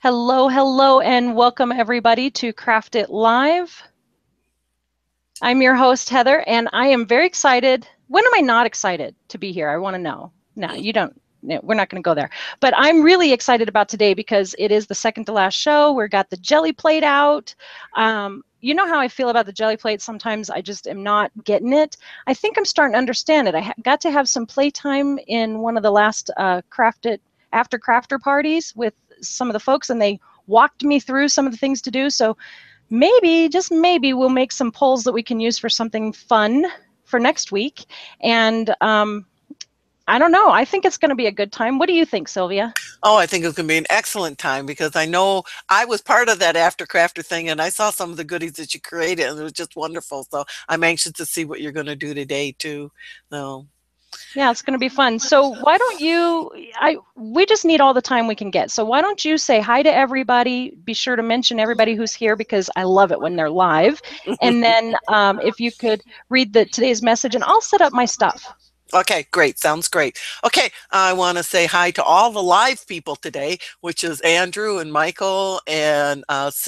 Hello, hello, and welcome everybody to Kraaft It Live. I'm your host, Heather, and I am very excited. When am I not excited to be here? I want to know. No, you don't. No, we're not going to go there. But I'm really excited about today because it is the second to last show. We've got the jelly plate out. You know how I feel about the jelly plate. Sometimes I just am not getting it. I think I'm starting to understand it. I got to have some playtime in one of the last Kraaft It after crafter parties with some of the folks, and they walked me through some of the things to do. So maybe, just maybe, we'll make some polls that we can use for something fun for next week. And I don't know. I think it's going to be a good time. What do you think, Sylvia? Oh, I think it's going to be an excellent time because I know I was part of that After Crafter thing and I saw some of the goodies that you created and it was just wonderful. So I'm anxious to see what you're going to do today too. So. Yeah, it's going to be fun. So why don't you, we just need all the time we can get. So why don't you say hi to everybody? Be sure to mention everybody who's here because I love it when they're live. And then if you could read today's message, and I'll set up my stuff. Okay, great. Sounds great. Okay, I want to say hi to all the live people today, which is Andrew and Michael and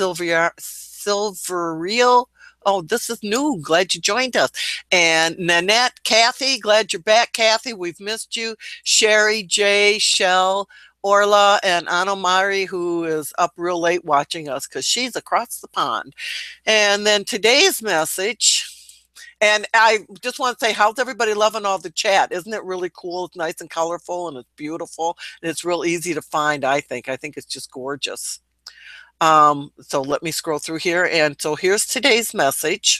Silverreal. Oh, this is new. Glad you joined us. And Nanette, Kathy, glad you're back, Kathy. We've missed you. Sherry, Jay, Shell, Orla, and Anomari, who is up real late watching us because she's across the pond. And then today's message. And I just want to say, how's everybody loving all the chat? Isn't it really cool? It's nice and colorful and it's beautiful. And it's real easy to find, I think. I think it's just gorgeous. So let me scroll through here. And so here's today's message.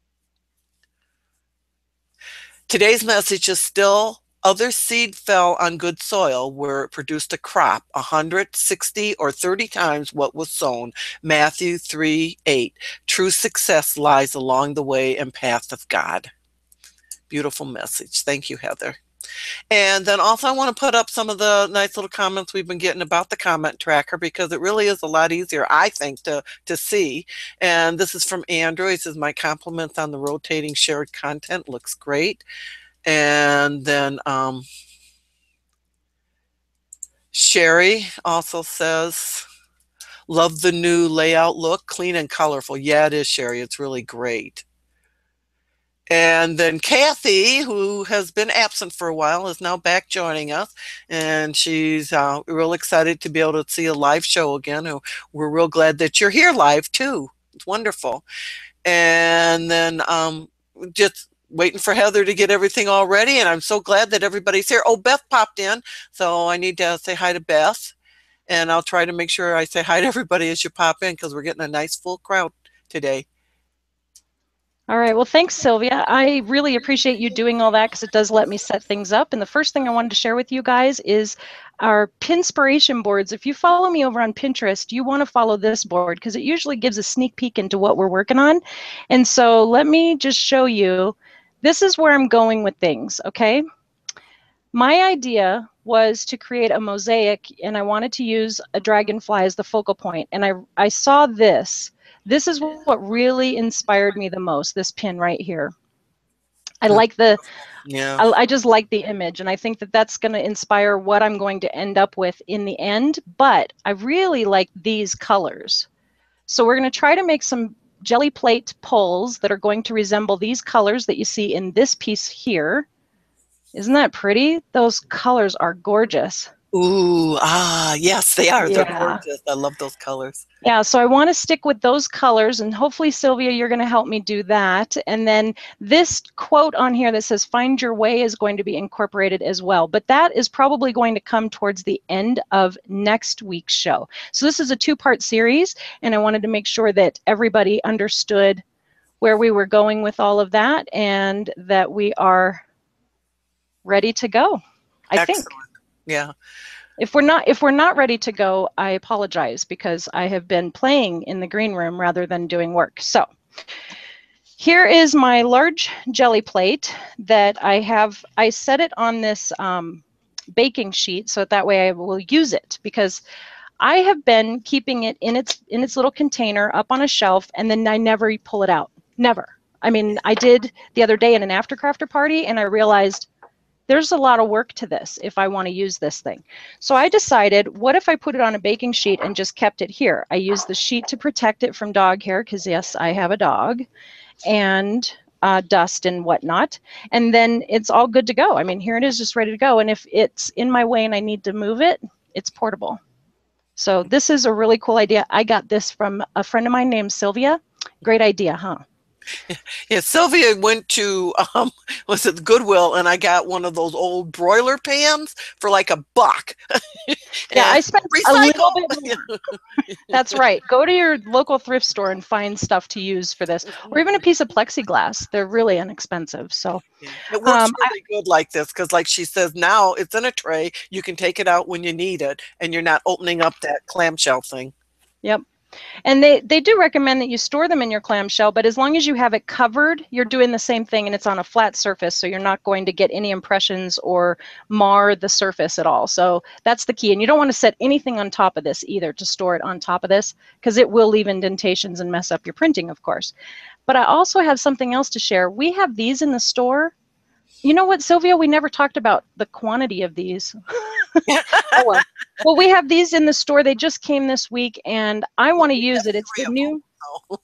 Today's message is still other seed fell on good soil where it produced a crop 160 or 30 times what was sown. Matthew 3:8. True success lies along the way and path of God. Beautiful message. Thank you, Heather. And then also I want to put up some of the nice little comments we've been getting about the comment tracker because it really is a lot easier, I think, to see. And this is from Andrew. He says, my compliments on the rotating shared content. Looks great. And then Sherry also says, love the new layout look, clean and colorful. Yeah, it is, Sherry. It's really great. And then Kathy, who has been absent for a while, is now back joining us. And she's real excited to be able to see a live show again. We're real glad that you're here live, too. It's wonderful. And then just waiting for Heather to get everything all ready. And I'm so glad that everybody's here. Oh, Beth popped in. So I need to say hi to Beth. And I'll try to make sure I say hi to everybody as you pop in because we're getting a nice full crowd today. All right. Well, thanks, Sylvia. I really appreciate you doing all that because it does let me set things up. And the first thing I wanted to share with you guys is our Pinspiration boards. If you follow me over on Pinterest, you want to follow this board because it usually gives a sneak peek into what we're working on. And so let me just show you. This is where I'm going with things, okay? My idea was to create a mosaic, and I wanted to use a dragonfly as the focal point. And I saw this. This is what really inspired me the most, this pin right here. I like I just like the image, and I think that that's going to inspire what I'm going to end up with in the end, but I really like these colors. So we're going to try to make some jelly plate poles that are going to resemble these colors that you see in this piece here. Isn't that pretty? Those colors are gorgeous. Ooh, yes, they are. Yeah. They're gorgeous. I love those colors. Yeah, so I want to stick with those colors, and hopefully, Sylvia, you're going to help me do that. And then this quote on here that says, find your way, is going to be incorporated as well. But that is probably going to come towards the end of next week's show. So this is a two-part series, and I wanted to make sure that everybody understood where we were going with all of that and that we are ready to go, I think. Yeah. If we're not ready to go, I apologize because I have been playing in the green room rather than doing work. So here is my large jelly plate that I have. I set it on this baking sheet so that way I will use it because I have been keeping it in its little container up on a shelf, and then I never pull it out. Never. I mean, I did the other day in an after crafter party, and I realized there's a lot of work to this if I want to use this thing. So I decided, what if I put it on a baking sheet and just kept it here? I used the sheet to protect it from dog hair, because yes, I have a dog, and dust and whatnot. And then it's all good to go. I mean, here it is, just ready to go. And if it's in my way and I need to move it, it's portable. So this is a really cool idea. I got this from a friend of mine named Sylvia. Great idea, huh? Yeah, Sylvia went to was it Goodwill, and I got one of those old broiler pans for like $1. Yeah, And I spent a little bit more. That's right. Go to your local thrift store and find stuff to use for this, or even a piece of plexiglass. They're really inexpensive. So Yeah, it works I, really good like this because, like she says, now it's in a tray. You can take it out when you need it, and you're not opening up that clamshell thing. yep. And they do recommend that you store them in your clamshell, but as long as you have it covered, you're doing the same thing, and it's on a flat surface, so you're not going to get any impressions or mar the surface at all. So that's the key. And you don't want to set anything on top of this either to store it on top of this, because it will leave indentations and mess up your printing, of course. But I also have something else to share. We have these in the store. You know what, Sylvia? We never talked about the quantity of these. Oh well. Well, we have these in the store. They just came this week, and I want to We use have it. It's three the of new. them.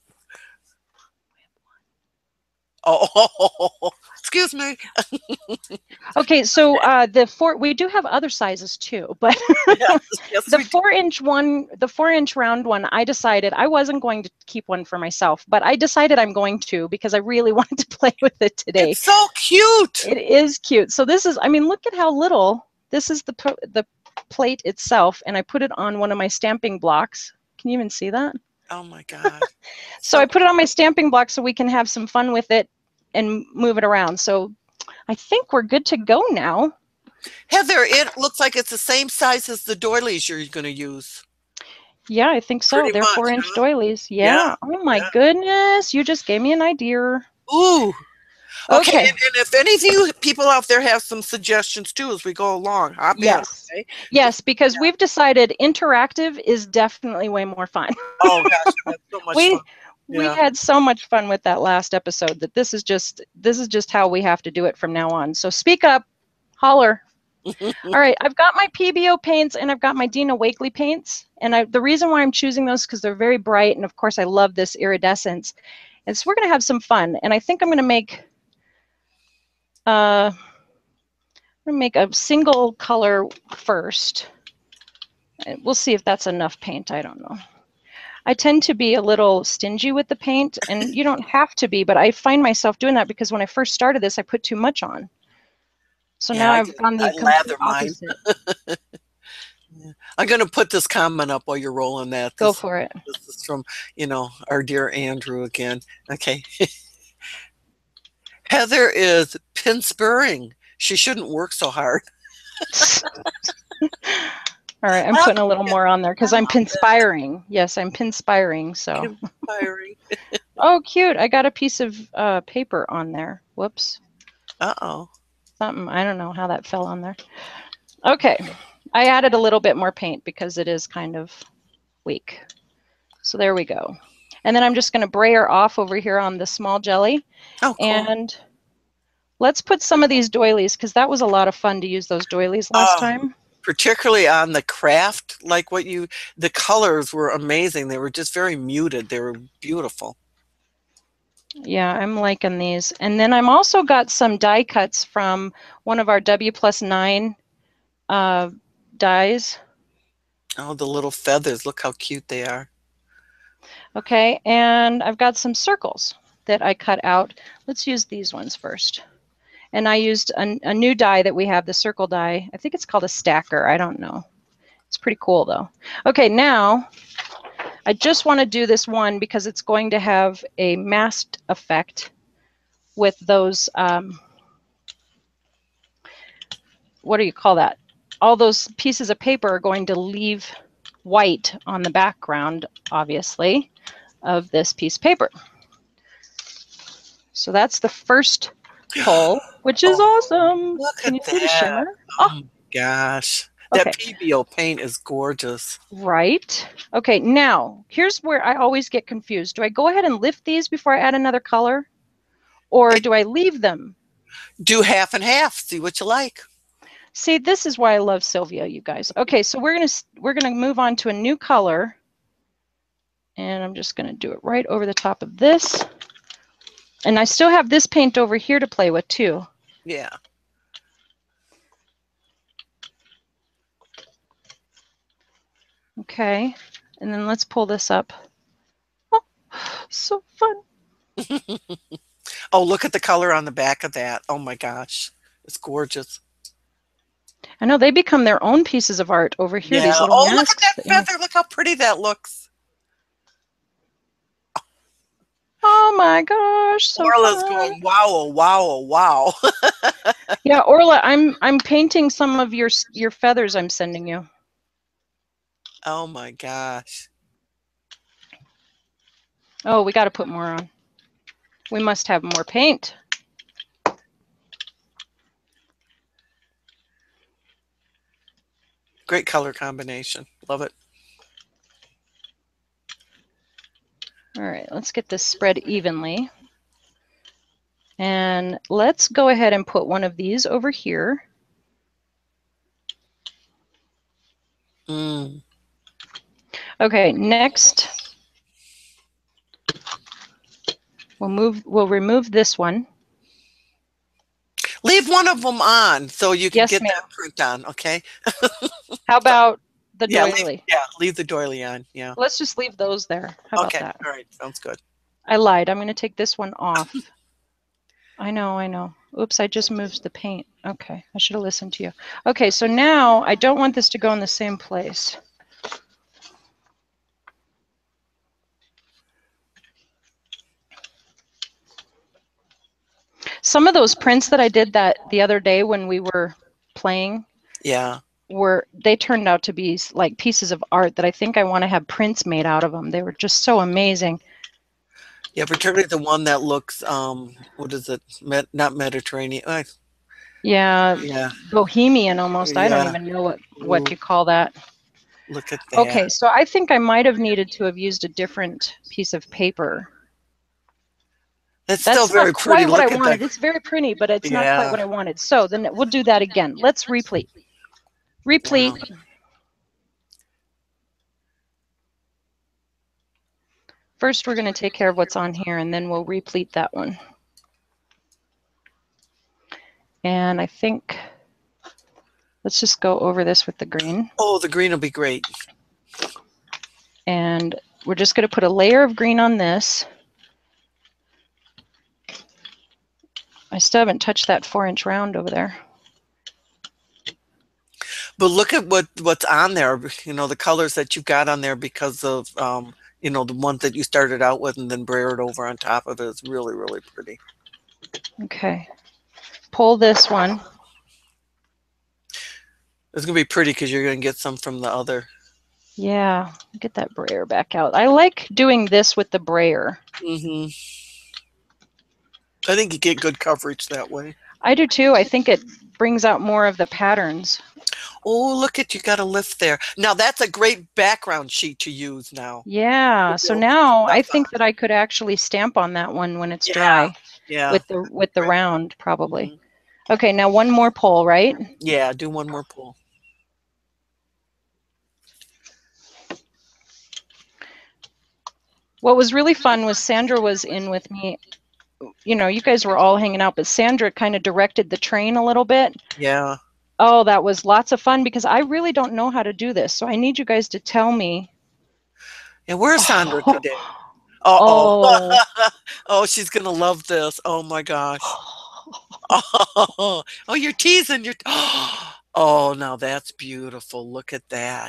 Oh, excuse me. Okay, so we do have other sizes too, but Yes, yes, the we do. 4-inch one, the 4-inch round one, I decided I wasn't going to keep one for myself, but I decided I'm going to, because I really wanted to play with it today. It's so cute. It is cute. So this is, I mean, look at how little. This is the plate itself, and I put it on one of my stamping blocks. Can you even see that? Oh my God. So I So put it on my stamping block so we can have some fun with it and move it around. So I think we're good to go now. Heather, it looks like it's the same size as the doilies you're going to use. Yeah, I think so. Pretty They're much, 4-inch huh? doilies. Yeah, Yeah. Oh my yeah. goodness. You just gave me an idea. Ooh. Okay, Okay. and if any of you people out there have some suggestions too as we go along, hop in, Yes. okay? Yes, because Yeah. we've decided interactive is definitely way more fun. Oh gosh, we had so much fun. We Yeah. had so much fun with that last episode that this is just how we have to do it from now on. So speak up, holler. All right, I've got my PBO paints and I've got my Dina Wakley paints. And the reason why I'm choosing those is because they're very bright. And of course, I love this iridescence. And so we're going to have some fun. And I think I'm going to make a single color first. And we'll see if that's enough paint. I don't know. I tend to be a little stingy with the paint, and you don't have to be, but I find myself doing that because when I first started this, I put too much on. So Yeah, now I've gone I the complete lather mine. opposite. Yeah. I'm going to put this comment up while you're rolling that. Go This for it. this is from, our dear Andrew again. Okay. Heather is pin spurring. She shouldn't work so hard. All right, I'm I putting a little more on there because I'm love it. pinspiring. Yes, I'm pinspiring. So, Inspiring. oh, cute! I got a piece of paper on there. Whoops, Uh-oh. something. I don't know how that fell on there. Okay, I added a little bit more paint because it is kind of weak. So there we go. And then I'm just going to brayer off over here on the small jelly. Oh, cool. And let's put some of these doilies, because that was a lot of fun to use those doilies last Oh, time. particularly on the craft, like the colors were amazing. They were just very muted. They were beautiful. Yeah, I'm liking these. And then I'm also got some die cuts from one of our W+9 dies. Oh, the little feathers. Look how cute they are. Okay, and I've got some circles that I cut out. Let's use these ones first. And I used a new die that we have, the circle die. I think it's called a stacker. I don't know. It's pretty cool though. Okay, now I just want to do this one because it's going to have a masked effect with those, what do you call that? All those pieces of paper are going to leave white on the background, obviously, of this piece of paper. So that's the first pull, which is Oh, awesome. look Can at you see the that. shimmer? Oh Oh, my gosh. That okay. PBO paint is gorgeous. Right. Okay, now here's where I always get confused. Do I go ahead and lift these before I add another color? Or It, do I leave them? Do half and half. See what you like. See, this is why I love Sylvia, you guys. Okay, so we're gonna move on to a new color. And I'm just gonna do it right over the top of this. And I still have this paint over here to play with too. Yeah. Okay, and then let's pull this up. Oh, so fun. Oh, look at the color on the back of that. Oh my gosh. It's gorgeous. I know they become their own pieces of art over here, Yeah. these little Oh, look at masks that that you make. feather. Look how pretty that looks. Oh my gosh, so Orla's fun. going, wow, oh, wow, oh, wow. Yeah, Orla, I'm painting some of your feathers I'm sending you. Oh my gosh. Oh, we got to put more on. We must have more paint. Great color combination. Love it. All right, let's get this spread evenly. And let's go ahead and put one of these over here. Mm. Okay, next we'll remove this one. Leave one of them on so you can Yes, get ma'am. that print on, okay? How about the Yeah, doily? leave the doily on. Yeah. Let's just leave those there. How about Okay. that? All right. Sounds good. I lied. I'm going to take this one off. I know. Oops, I just moved the paint. Okay, I should have listened to you. Okay, so now I don't want this to go in the same place. Some of those prints that I did that the other day when we were playing, Yeah. they turned out to be like pieces of art that I think I want to have prints made out of them. They were just so amazing. Yeah, particularly the one that looks, what is it? Not Mediterranean. Yeah, Yeah. bohemian almost. I don't Yeah. even know what Ooh, you call that. look at that. Okay, so I think I might have needed to have used a different piece of paper. It's still That's not very pretty. quite what I Look at that. wanted. It's very pretty, but it's not quite Yeah. what I wanted. So then we'll do that again. Let's replete. Replete. Wow. First, we're going to take care of what's on here, and then we'll replete that one. And I think, let's just go over this with the green. Oh, the green will be great. And we're just going to put a layer of green on this. I still haven't touched that 4-inch round over there. But look at what's on there, the colors that you've got on there because of, the one that you started out with and then brayered over on top of it is really, really pretty. Okay. Pull this one. It's going to be pretty because you're going to get some from the other. Yeah, get that brayer back out. I like doing this with the brayer. Mm-hmm. I think you get good coverage that way. I do too. I think it brings out more of the patterns. Oh, look at you got a lift there. Now that's a great background sheet to use now. Yeah, so now I think that I could actually stamp on that one when it's dry. Yeah. With the round, probably. Mm-hmm. Okay, now one more pull, right? Yeah, do one more pull. What was really fun was Sandra was in with me. You guys were all hanging out, but Sandra kind of directed the train a little bit. Yeah. Oh, that was lots of fun because I really don't know how to do this. So I need you guys to tell me. And where's Sandra today? Oh. Oh, she's going to love this. Oh my gosh. Oh, you're teasing. Oh, now that's beautiful. Look at that.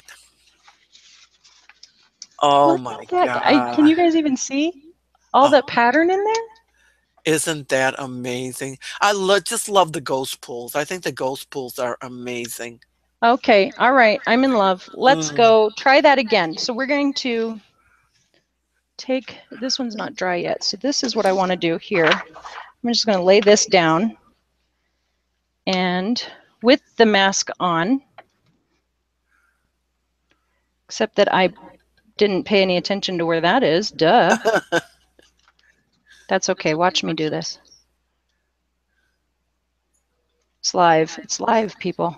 Oh my God. Can you guys even see all the pattern in there? Isn't that amazing? I just love the ghost pools. I think the ghost pools are amazing. Okay, all right, I'm in love. Let's go try that again. So we're going to take, this one's not dry yet, so this is what I want to do here. I'm just going to lay this down, and with the mask on, except that I didn't pay any attention to where that is. Duh. That's okay. Watch me do this. It's live. It's live, people.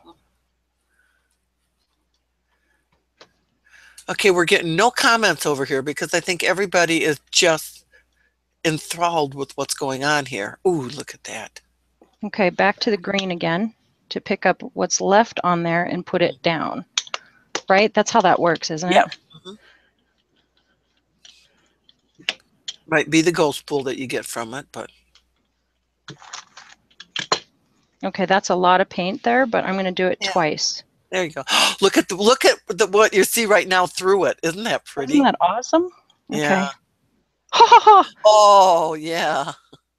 Okay, we're getting no comments over here because I think everybody is just enthralled with what's going on here. Ooh, look at that. Okay, back to the green again to pick up what's left on there and put it down. Right? That's how that works, isn't Yep. it? Might be the ghost pool that you get from it, but. Okay, that's a lot of paint there, but I'm going to do it twice. There you go. Look at what you see right now through it. Isn't that pretty? Isn't that awesome? Yeah. Okay. Ha ha ha! Oh, yeah.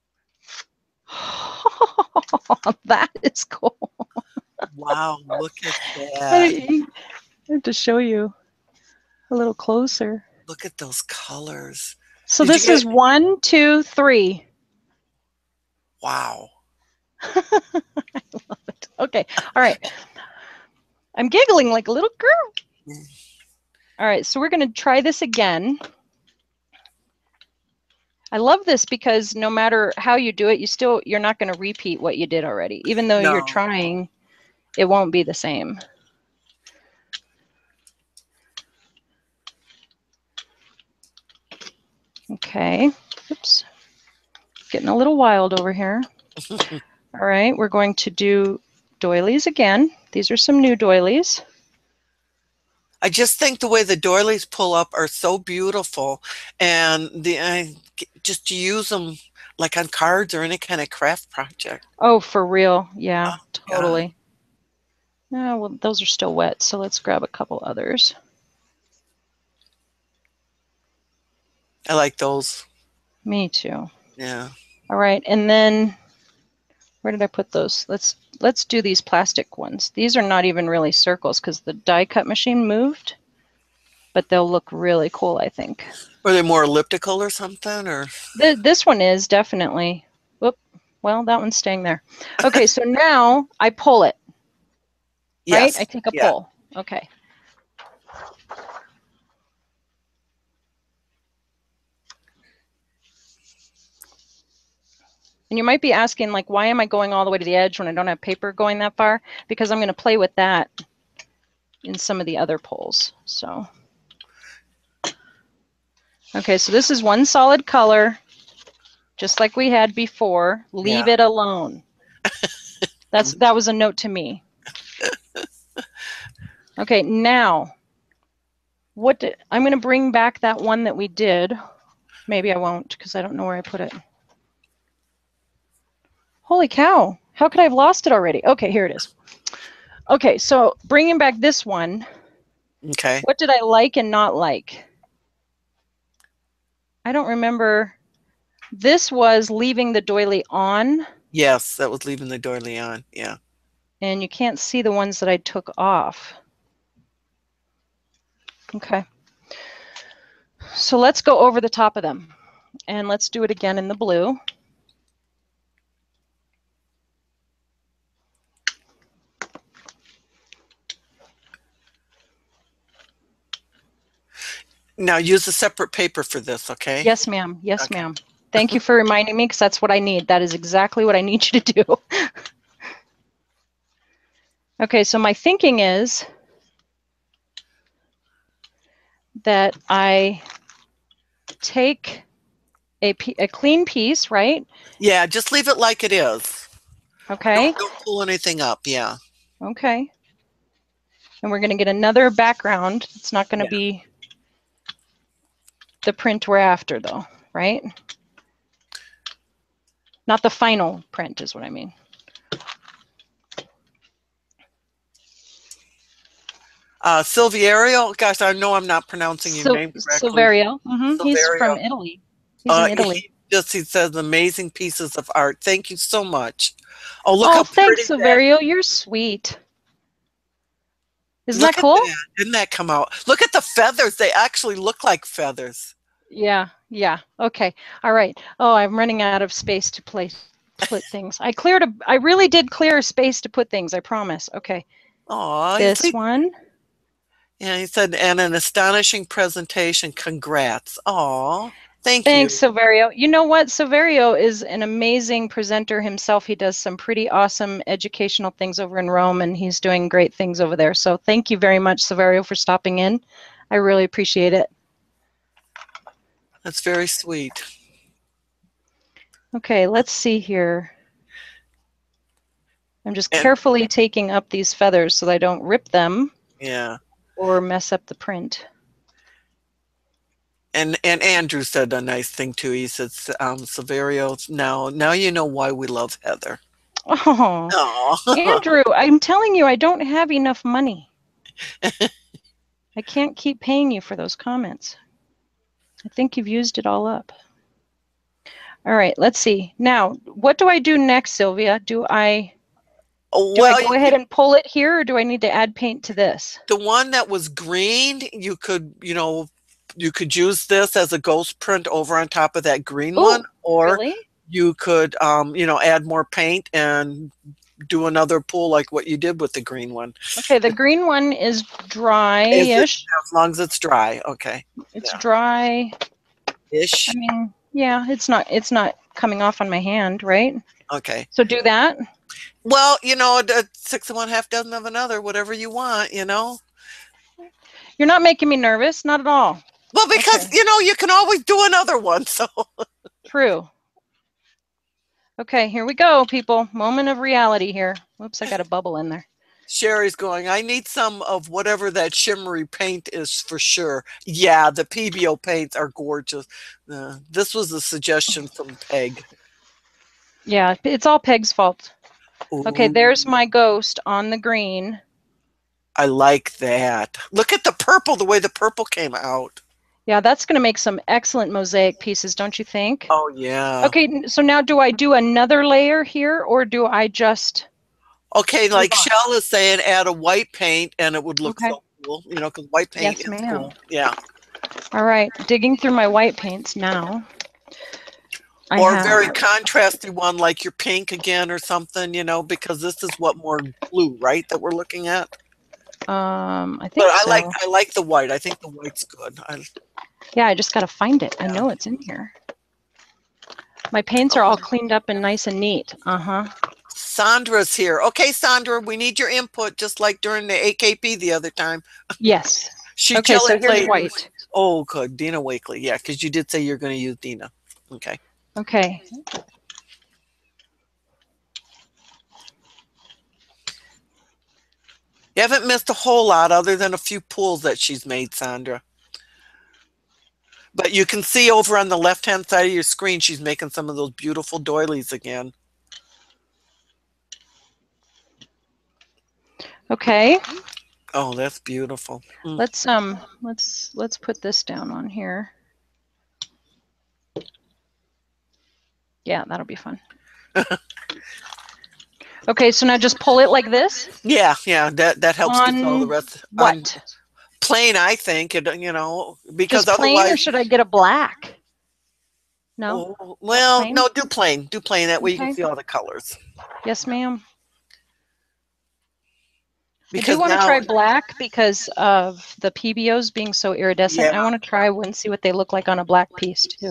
That is cool. Wow, look at that. I have to show you a little closer. Look at those colors. So this is 1, 2, 3. Wow. I love it. Okay. All right. I'm giggling like a little girl. All right. So we're going to try this again. I love this because no matter how you do it, you're not going to repeat what you did already. Even though you're trying, it won't be the same. Okay. Oops. Getting a little wild over here. All right. We're going to do doilies again. These are some new doilies. I just think the way the doilies pull up are so beautiful, and just to use them like on cards or any kind of craft project. Oh, for real. Yeah, Oh, totally. Yeah, well, those are still wet, so let's grab a couple others. I like those. Me too. Yeah. All right, and then where did I put those? Let's do these plastic ones. These are not even really circles because the die cut machine moved, but they'll look really cool, I think. Are they more elliptical or something, or? This one is definitely. Whoop. Well, that one's staying there. Okay, so now I pull it. Right? Yes. I take a pull. Okay. And you might be asking, like, why am I going all the way to the edge when I don't have paper going that far? Because I'm going to play with that in some of the other pulls. So, okay, so this is one solid color, just like we had before. Leave it alone. That was a note to me. Okay, now, I'm going to bring back that one that we did. Maybe I won't because I don't know where I put it. Holy cow. How could I have lost it already? Okay, here it is. Okay, so bringing back this one. Okay. What did I like and not like? I don't remember. This was leaving the doily on. Yes, that was leaving the doily on. Yeah. And you can't see the ones that I took off. Okay. So let's go over the top of them. And let's do it again in the blue. Now use a separate paper for this, okay? Yes, ma'am. Yes, ma'am. Thank you for reminding me because that's what I need. That is exactly what I need you to do. Okay, so my thinking is that I take a clean piece, right? Yeah, just leave it like it is. Okay. Don't pull anything up, yeah. Okay. And we're going to get another background. It's not going to be the print we're after, though, right? Not the final print is what I mean. Silverio, gosh, I know I'm not pronouncing your name correctly. Silverio. He's from Italy. He's in Italy. He says amazing pieces of art. Thank you so much. Oh, look how thanks, pretty Silverio. You're sweet. Isn't that cool? Didn't that come out? Look at the feathers. They actually look like feathers. Yeah. Okay. All right. Oh, I'm running out of space to put things. I really did clear space to put things, I promise. Okay. Oh, this one. Yeah, he said, and an astonishing presentation. Congrats. Oh, Thank Thanks, you. Silverio. You know what? Silverio is an amazing presenter himself. He does some pretty awesome educational things over in Rome, and he's doing great things over there. So thank you very much, Silverio, for stopping in. I really appreciate it. That's very sweet. Okay, let's see here. I'm just And carefully taking up these feathers so that I don't rip them yeah. or mess up the print. And Andrew said a nice thing too. He said, Severio, now you know why we love Heather. Oh, Oh, Andrew, I'm telling you, I don't have enough money. I can't keep paying you for those comments. I think you've used it all up. All right, let's see. Now, what do I do next, Sylvia? Do I well, go ahead and pull it here, or do I need to add paint to this? the one that was green, you could use this as a ghost print over on top of that green one, Oh, or really? you could, add more paint and do another pool like what you did with the green one. Okay, the green one is Is it dry-ish. as long as it's dry? Okay. It's Yeah. dry. I Ish. mean, yeah, it's not coming off on my hand, right? Okay. So do that. Well, six of one, half dozen of another, whatever you want. You're not making me nervous, not at all. Well, Okay, because, you can always do another one. So true. Okay, here we go, people. Moment of reality here. Whoops, I got a bubble in there. Sherry's going, I need some of whatever that shimmery paint is for sure. Yeah, the PBO paints are gorgeous. This was a suggestion from Peg. Yeah, it's all Peg's fault. Okay, there's Ooh, my ghost on the green. I like that. Look at the purple, the way the purple came out. Yeah, that's going to make some excellent mosaic pieces, don't you think? Oh, yeah. Okay, so now do I do another layer here, or do I just Okay, move like on? Shell is saying, add a white paint and it would look Okay. so cool, because white paint Yes, is ma'am. cool. Yeah. All right, digging through my white paints now. I Or a have. very contrasty one like your pink again or something, because this is what more blue, right, that we're looking at. I But think I so. I like the white. I think the white's good. Yeah, I just got to find it. I Yeah. know it's in here. My paints are all cleaned up and nice and neat. Uh-huh. Sandra's here. Okay, Sandra, we need your input just like during the AKP the other time. Yes. She Okay, jelly so here's played. white. Oh, good. Dina Wakely. Yeah, because you did say you're going to use Dina. Okay. Okay. You haven't missed a whole lot other than a few pools that she's made, Sandra. But you can see over on the left-hand side of your screen, she's making some of those beautiful doilies again. Okay. Oh, that's beautiful. Let's put this down on here. Yeah, that'll be fun. Okay, so now just pull it like this Yeah, that helps get all the on rest on what? plain, I think, because Just plain, or otherwise, should I get a black? No, oh, well, plain. no, do plain. That way you can Okay. see all the colors. Yes, ma'am. I do Because want to now, try black because of the PBOs being so iridescent. yeah, I want to try one, see what they look like on a black piece too.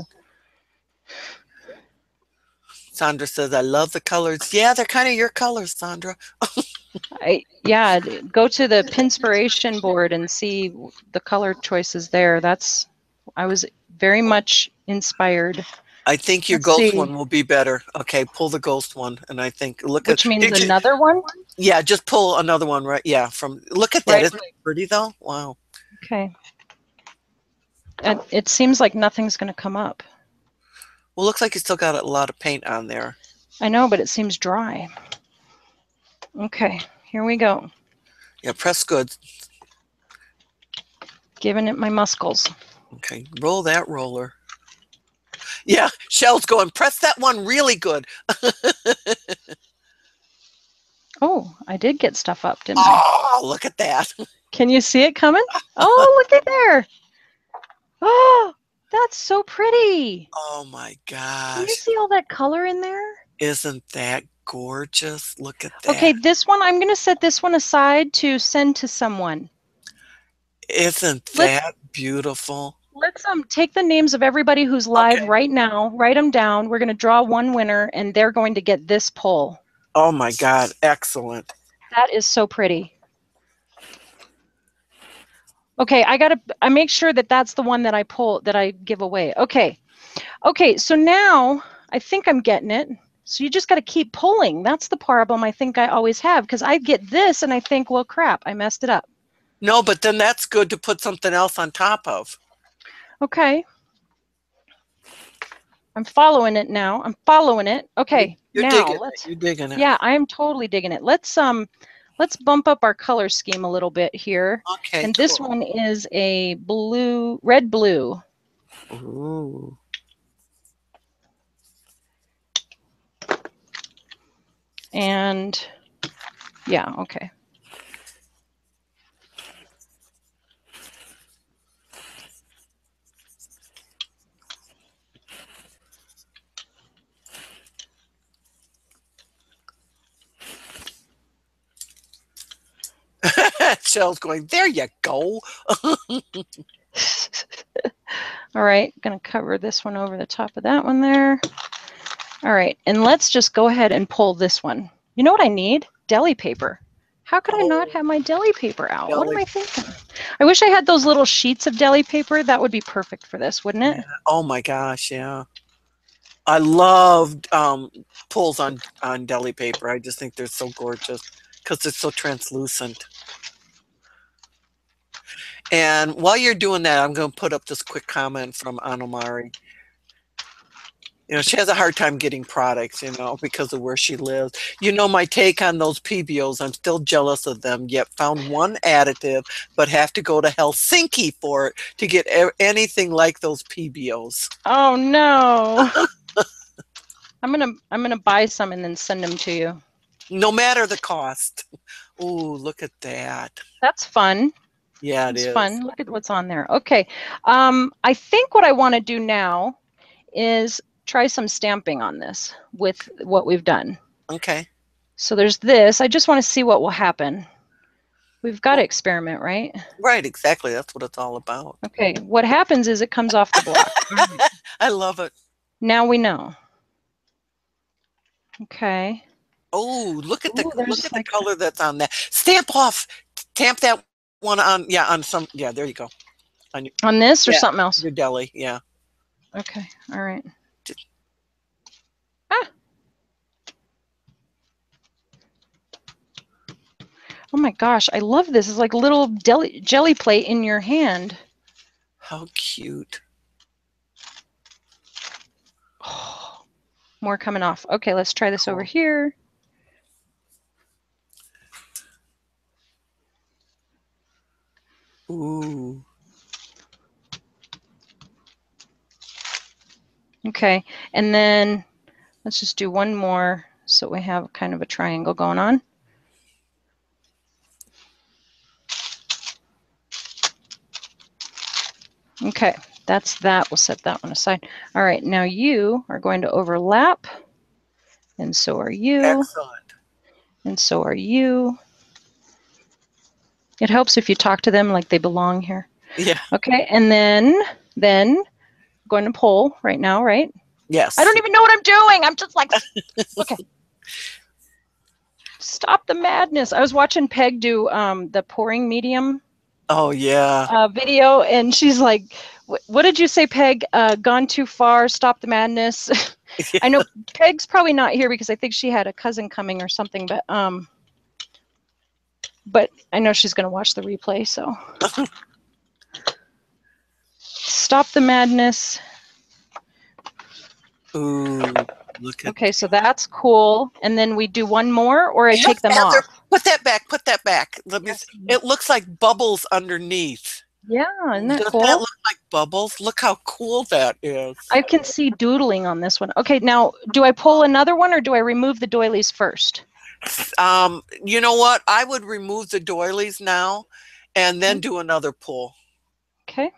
Sandra says, I love the colors. Yeah, they're kind of your colors, Sandra. Yeah, go to the Pinspiration board and see the color choices there. I was very much inspired. I think your Let's ghost see, one will be better. Okay, pull the ghost one, and I think which means another one, yeah, just pull another one, right? Yeah, look at that. right? Isn't it pretty though? Wow. Okay. It seems like nothing's going to come up. Well, looks like you still got a lot of paint on there. I know, but it seems dry. Okay, here we go. Yeah, press good. Giving it my muscles. Okay, roll that roller. Yeah, Shell's going, press that one really good. Oh, I did get stuff up, didn't I? Oh, look at that. Can you see it coming? Oh, look at there. Oh, that's so pretty. Oh my Can you gosh. see all that color in there? Isn't that gorgeous? Look at Okay, that. this one, I'm going to set this one aside to send to someone. Isn't Let, that beautiful? let's take the names of everybody who's live Okay. right now, write them down. We're going to draw one winner, and they're going to get this poll. Oh my God, excellent. That is so pretty. Okay, I make sure that that's the one that I pull, that I give away. Okay. Okay, so now I think I'm getting it. So you just got to keep pulling. That's the problem I think I always have, because I get this and I think, well, crap, I messed it up. No, but then that's good to put something else on top of. Okay. I'm following it now. I'm following it. Okay, You're now digging it. let's, You're digging it. yeah, I'm totally digging it. Let's bump up our color scheme a little bit here. Okay, And this cool. one is a blue, red blue. Ooh. And yeah, okay. Shell's going, there you go. All right, gonna cover this one over the top of that one there. All right, and let's just go ahead and pull this one. You know what I need? Deli paper. How could I not Oh, have my deli paper out? What am jelly. I thinking? I wish I had those little sheets of deli paper. That would be perfect for this, wouldn't it? Yeah. Oh my gosh, yeah. I loved pulls on deli paper. I just think they're so gorgeous because they're so translucent. And while you're doing that, I'm going to put up this quick comment from Anomari. You know, she has a hard time getting products, you know, because of where she lives. You know, my take on those PBOs, I'm still jealous of them, yet found one additive, but have to go to Helsinki for it to get anything like those PBOs. Oh no. I'm gonna buy some and then send them to you. No matter the cost. Ooh, look at that. That's fun. Yeah, it It's is. fun. Look at what's on there. Okay. I think what I want to do now is try some stamping on this with what we've done. Okay. So there's this. I just want to see what will happen. We've got to Well, experiment, right? right, exactly. That's what it's all about. Okay. What happens is it comes off the block. All right. I love it. Now we know. Okay. Oh, Ooh, look there's at the like color that's on that. Stamp off. Stamp that one on, yeah, on some, yeah, there you go. On your, on this or yeah, something else. your deli, yeah. Okay. All right. Ah. Oh my gosh, I love this. It's like a little jelly plate in your hand. How cute. Oh, more coming off. Okay, let's try this over Cool. here. Ooh. Okay, and then let's just do one more so we have kind of a triangle going on. Okay, that's that. We'll set that one aside. All right, now you are going to overlap, and so are you, Excellent. and so are you. It helps if you talk to them like they belong here. Yeah. Okay, and then I'm going to pull right now, right? I Yes. don't even know what I'm doing. I'm just like, okay. Stop the madness. I was watching Peg do the pouring medium Oh, yeah. video, and she's like, what did you say, Peg? Gone too far, stop the madness. I know Peg's probably not here because I think she had a cousin coming or something, but I know she's going to watch the replay, so. Stop the madness. Ooh, look at Okay, so that's cool. And then we do one more, or I take them Heather, off. put that back. Put that back. Let me Yes. see. It looks like bubbles underneath. Yeah, isn't that Doesn't that cool? look like bubbles? Look how cool that is. I can see doodling on this one. Okay, now do I pull another one or do I remove the doilies first? You know what? I would remove the doilies now and then do another pull. Okay.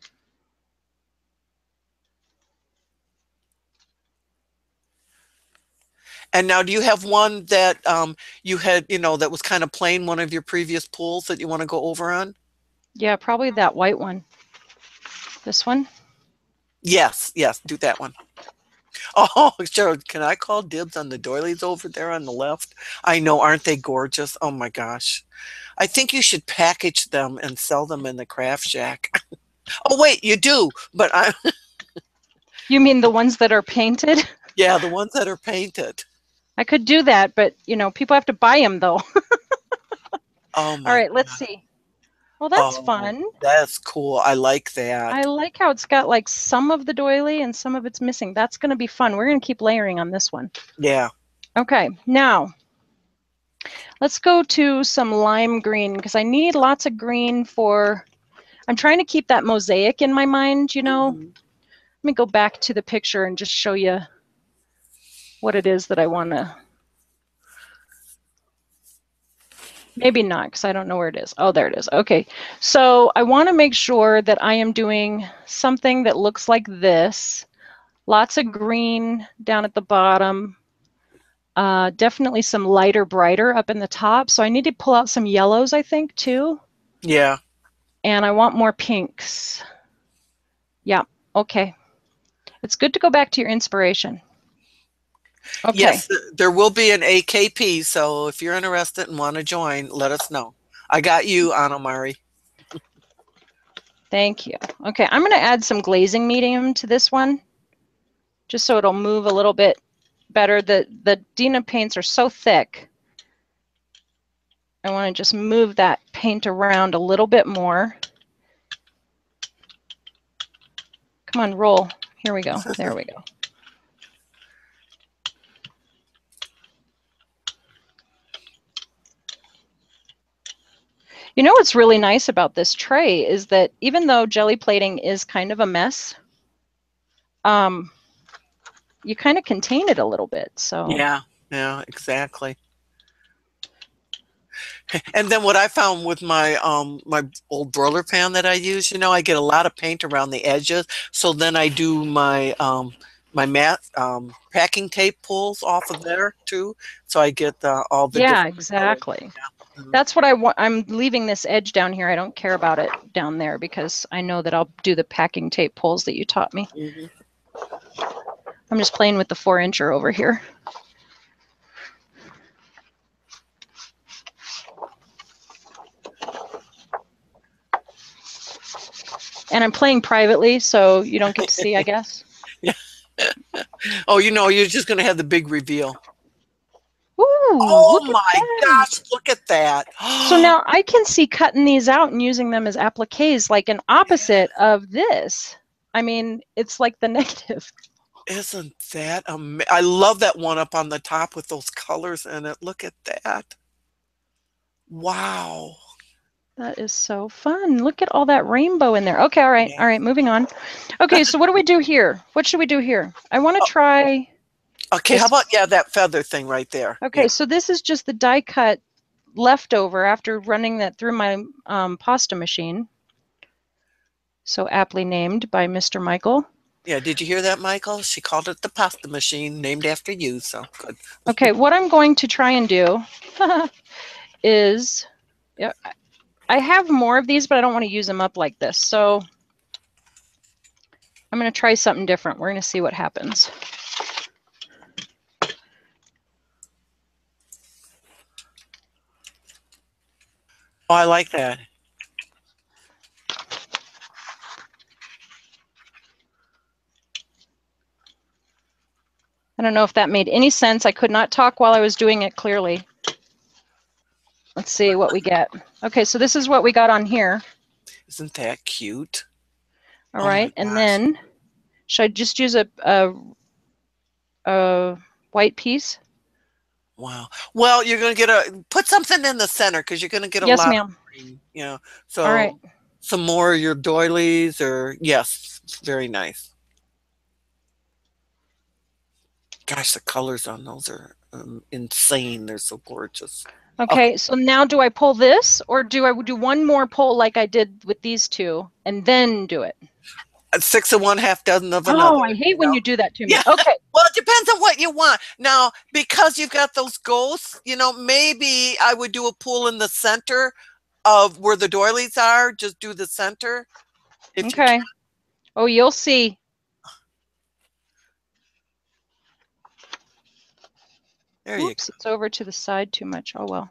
And now do you have one that you had, you know, that was kind of plain, one of your previous pulls that you want to go over on? Yeah, probably that white one. This one? Yes, yes, do that one. Oh, sure. Can I call dibs on the doilies over there on the left? I know, aren't they gorgeous? Oh my gosh. I think you should package them and sell them in the craft shack. Oh wait, you do, but I You mean the ones that are painted? yeah, the ones that are painted. I could do that, but people have to buy them though. Oh All my right, let's God. see. Well, that's Oh, fun. that's cool. I like I that. like how it's got like some of the doily and some of it's missing. That's going to be fun. We're going to keep layering on this one. Yeah. Okay, now let's go to some lime green because I need lots of green for, I'm trying to keep that mosaic in my mind, Mhm. Let me go back to the picture and just show you what it is that I want to, maybe not because I don't know where it is. Oh, there it is. Okay, so I want to make sure that I am doing something that looks like this. Lots of green down at the bottom. Definitely some lighter, brighter up in the top. So I need to pull out some yellows, I think, too. Yeah. And I want more pinks. Yeah, okay. It's good to go back to your inspiration. Okay, Yes, there will be an AKP, so if you're interested and want to join, let us know. I got you, Anna Mari. thank you. Okay, I'm going to add some glazing medium to this one, just so it'll move a little bit better. The Dina paints are so thick. I want to just move that paint around a little bit more. Come on, roll. Here we go. There we go. You know what's really nice about this tray is that even though jelly plating is kind of a mess, um, you kind of contain it a little bit. So Yeah, yeah, exactly. And then what I found with my old broiler pan that I use, I get a lot of paint around the edges. So then I do my mat packing tape pulls off of there too. So I get all the yeah, different colors. exactly. Yeah. Mhm. That's what I want. I'm leaving this edge down here. I don't care about it down there because I know that I'll do the packing tape pulls that you taught me. Mhm. I'm just playing with the 4-incher over here. And I'm playing privately, so you don't get to see, I guess. Yeah. Oh, you're just gonna have the big reveal. Ooh, Oh look at my that. gosh, look at that. So now I can see cutting these out and using them as appliques, like an opposite of this. I mean, it's like the negative. Isn't that I love that one up on the top with those colors in it. Look at that. Wow. That is so fun. Look at all that rainbow in there. Okay, all right, Yeah. all right, moving on. Okay, so what do we do here? What should we do here? I want to Oh, try okay, how this. about that feather thing right there? Okay, Yeah. so this is just the die cut leftover after running that through my pasta machine. So aptly named by Mr. Michael. Yeah, did you hear that, Michael? She called it the pasta machine, named after you, so good. Okay, what I'm going to try and do is, yeah, I have more of these, but I don't want to use them up like this. So I'm going to try something different. We're going to see what happens. Oh, I like that. I don't know if that made any sense. I could not talk while I was doing it clearly. Let's see what we get. Okay, so this is what we got on here. Isn't that cute? All Oh my right, and gosh. then should I just use a white piece? Wow. Well, you're gonna put something in the center because you're gonna get a Yes, lot of ma'am. green, All right. So some more of your doilies or yes, very nice. Gosh, the colors on those are insane. They're so gorgeous. Okay. Okay, so now do I pull this or do I do one more pull like I did with these two and then do it? Six of one, half dozen of Oh, another, I hate when you do that to me. Yeah. Okay. Well, it depends on what you want. Now, because you've got those ghosts, maybe I would do a pull in the center of where the doilies are. Just do the center if you can. Okay. Oh, you'll see. There you Oops, it's over to the side too much. Oh, well.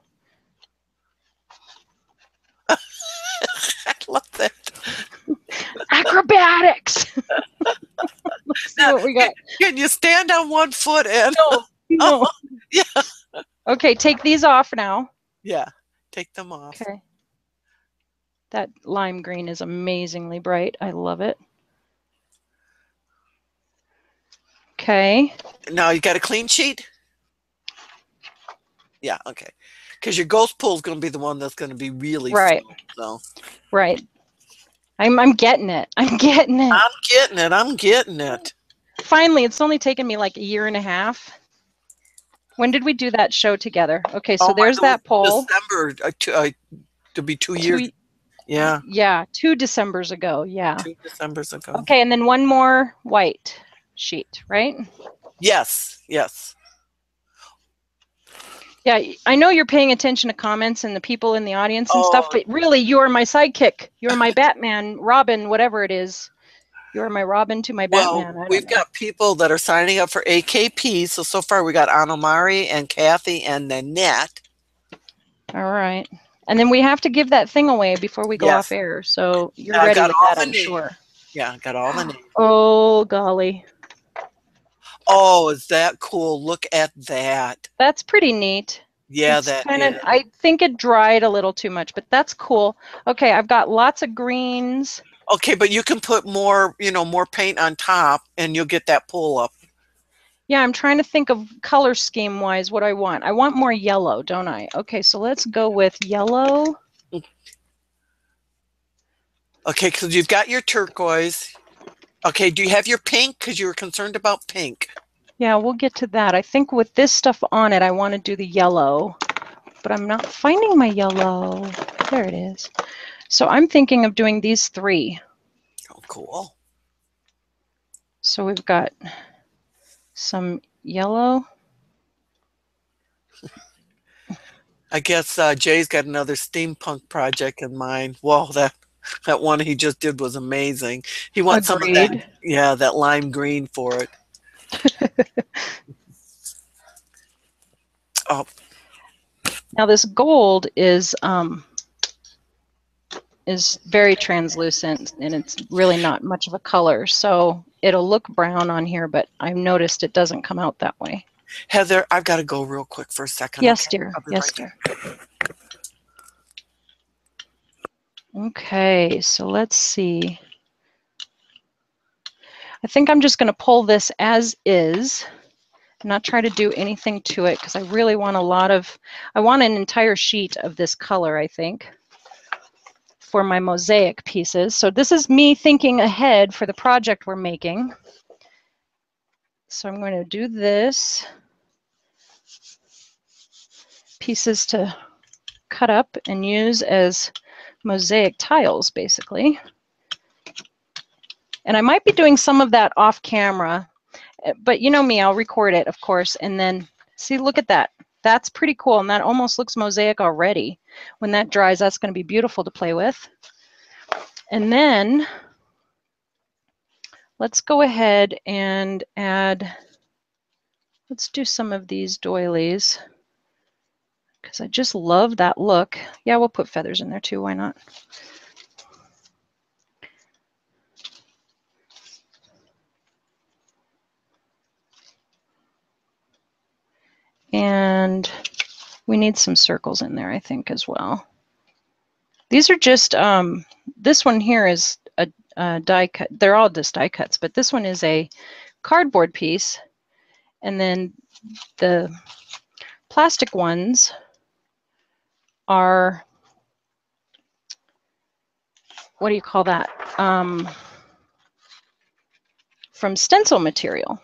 go. I love that. Acrobatics. Let's see Now, what we got. can you stand on one foot and? No, no. Oh, yeah. Okay, take these off now. Yeah. Take them off. Okay. That lime green is amazingly bright. I love it. Okay. Now you got a clean sheet? Yeah, okay. Because your ghost pool is going to be the one that's going to be really Right. full. So. Right. I'm getting it. I'm getting it. I'm getting it. I'm getting it. Finally, it's only taken me like a year and a half. When did we do that show together? Okay, so Oh my, there's that poll. December to be 2 years. Two, Yeah, yeah, 2 Decembers ago. Yeah. 2 Decembers ago. Okay, and then one more white sheet, right? Yes, yes. Yeah, I know you're paying attention to comments and the people in the audience and stuff, Oh, but really, you are my sidekick. You're my Batman, Robin, whatever it is. You're my Robin to my well, Batman. I don't we've know. got people that are signing up for AKP. So far we got Anamari and Kathy and Nanette. All right. And then we have to give that thing away before we go off Yes. air. So you're I ready got with all that, the I'm names. sure. Yeah, I got all the names. Oh, golly. Oh, is that cool? Look at that. That's pretty neat. Yeah, It's that kind of, is. I think it dried a little too much, but that's cool. Okay, I've got lots of greens. Okay, but you can put more, more paint on top and you'll get that pull up. Yeah, I'm trying to think of color scheme wise what I want. I want more yellow, don't I? Okay, so let's go with yellow. Okay, because you've got your turquoise. Okay, do you have your pink? Because you were concerned about pink. Yeah, we'll get to that. I think with this stuff on it, I want to do the yellow, but I'm not finding my yellow. There it is. So I'm thinking of doing these three. Oh, cool. So we've got some yellow. I guess Jay's got another steampunk project in mind. Whoa, that one he just did was amazing. He wants some of that, Agreed. yeah, that lime green for it. Oh, Now this gold is very translucent and it's really not much of a color. So it'll look brown on here, but I've noticed it doesn't come out that way. Heather, I've got to go real quick for a second. Yes, Okay, dear. I'll be Yes, right dear. back. Okay, so let's see. I think I'm just going to pull this as is, not try to do anything to it because I really want I want an entire sheet of this color, I think, for my mosaic pieces. So this is me thinking ahead for the project we're making. So I'm going to do this. Pieces to cut up and use as mosaic tiles, basically. And I might be doing some of that off camera, but you know me, I'll record it, of course, and then see, look at that. That's pretty cool, and that almost looks mosaic already. When that dries, that's going to be beautiful to play with. And then let's go ahead and add, let's do some of these doilies because I just love that look. Yeah, we'll put feathers in there too, why not? And we need some circles in there, I think, as well. These are just, this one here is a die cut. They're all just die cuts, but this one is a cardboard piece. And then the plastic ones are, what do you call that? From stencil material.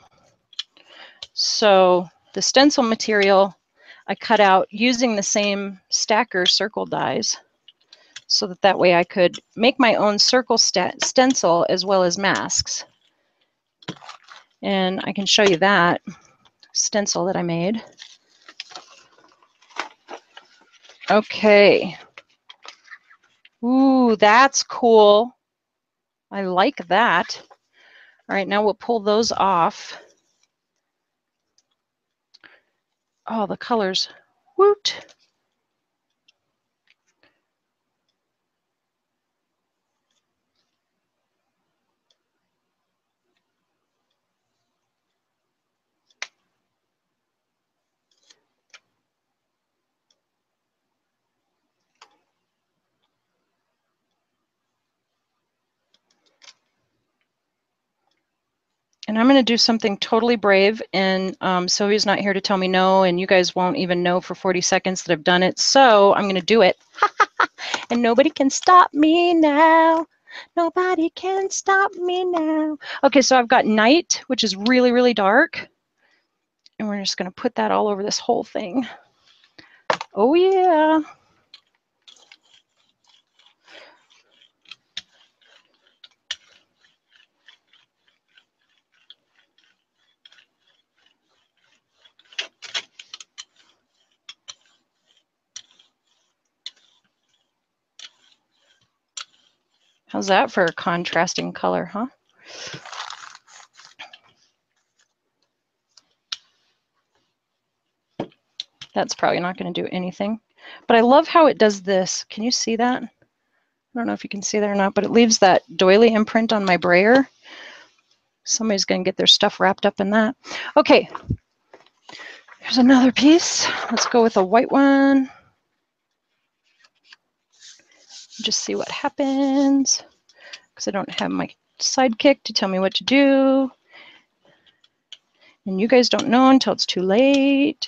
So the stencil material I cut out using the same stacker circle dies so that way I could make my own circle stencil as well as masks. And I can show you that stencil that I made. Okay. Ooh, that's cool. I like that. All right, now we'll pull those off. Oh, the colors. Woot. And I'm going to do something totally brave, and Sylvia's not here to tell me no, and you guys won't even know for 40 seconds that I've done it, so I'm going to do it. And nobody can stop me now. Nobody can stop me now. Okay, so I've got night, which is really, really dark, and we're just going to put that all over this whole thing. Oh, yeah. How's that for a contrasting color, huh? That's probably not going to do anything. But I love how it does this. Can you see that? I don't know if you can see that or not, but it leaves that doily imprint on my brayer. Somebody's going to get their stuff wrapped up in that. Okay, here's another piece. Let's go with a white one. Just see what happens, because I don't have my sidekick to tell me what to do. And you guys don't know until it's too late.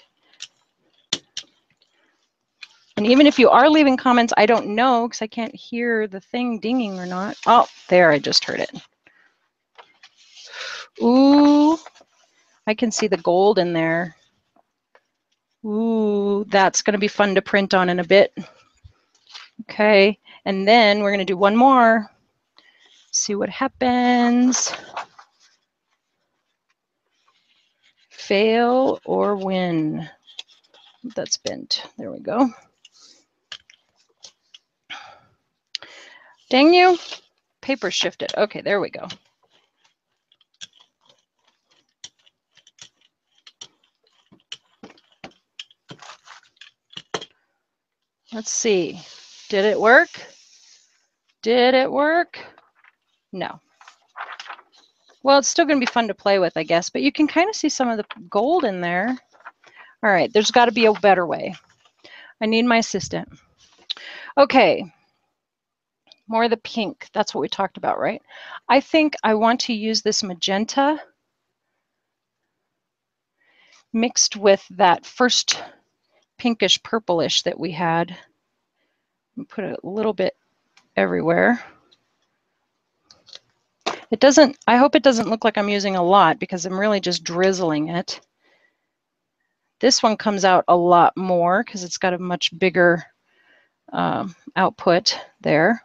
And even if you are leaving comments, I don't know because I can't hear the thing dinging or not. Oh, there, I just heard it. Ooh, I can see the gold in there. Ooh, that's going to be fun to print on in a bit. Okay, and then we're going to do one more. See what happens. Fail or win. That's bent. There we go. Dang you. Paper shifted. Okay, there we go. Let's see. Did it work? Did it work? No. Well, it's still going to be fun to play with, I guess, but you can kind of see some of the gold in there. All right, there's got to be a better way. I need my assistant. Okay. More of the pink. That's what we talked about, right? I think I want to use this magenta mixed with that first pinkish purplish that we had. Put it a little bit everywhere. It doesn't, I hope it doesn't look like I'm using a lot because I'm really just drizzling it. This one comes out a lot more because it's got a much bigger output there.